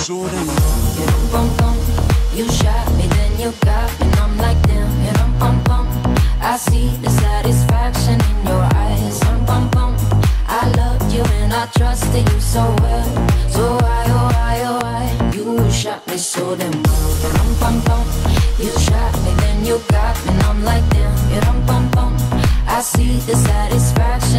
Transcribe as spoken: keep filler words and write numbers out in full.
so damn well. You bum bum, you shot me, then you got me, and I'm like damn. You bum bum, I see the satisfaction in your eyes. Bum bum bum, I loved you and I trusted you so well. So why, oh why, oh why, you shot me so damn well. You bum bum bum, you shot me, then you got me, and I'm like damn. You bum bum, I see the satisfaction